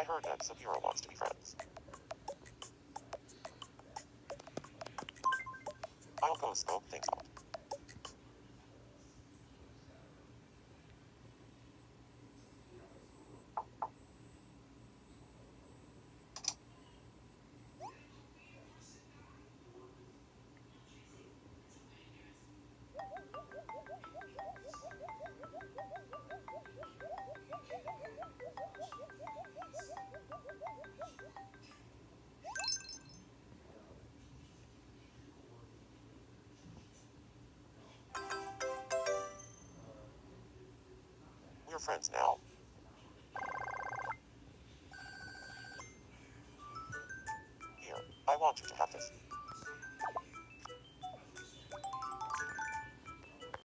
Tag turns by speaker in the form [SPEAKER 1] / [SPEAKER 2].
[SPEAKER 1] I heard that Saburo wants to be friends. I'll go scope things out. We're friends now.